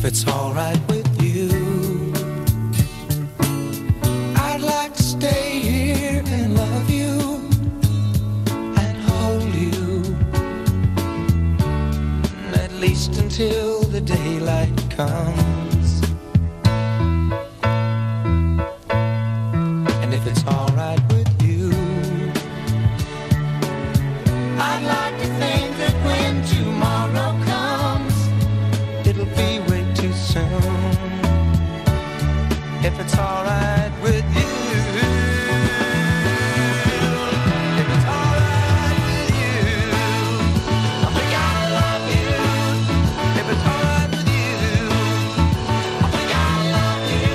it's all right with you, I'd like to stay here and love you and hold you, at least until the daylight comes. And if it's all right with you, I'd like to think that when tomorrow comes, it'll be way too soon. If it's all right with you, if it's all right with you, I think I love you. If it's all right with you, I think I love you.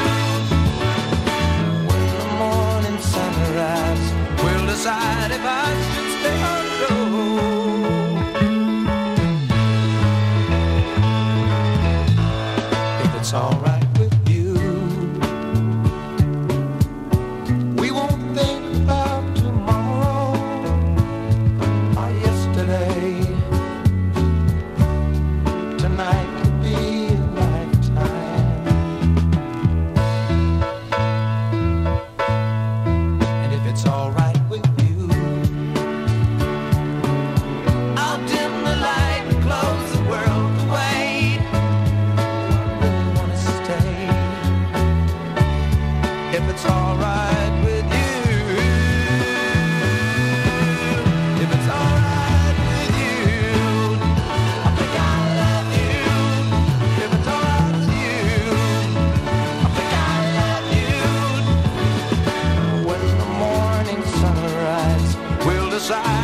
When the morning sunrise, we'll decide if I should stay or go. If it's all right with you, we won't think about tomorrow or yesterday. Tonight could be a lifetime. And if it's all right with you, I'll dim the light and close the world away. I really wanna stay. If it's all right with you, if it's all right with you, I think I love you. If it's all right with you, I think I love you. When the morning sunrise, we'll decide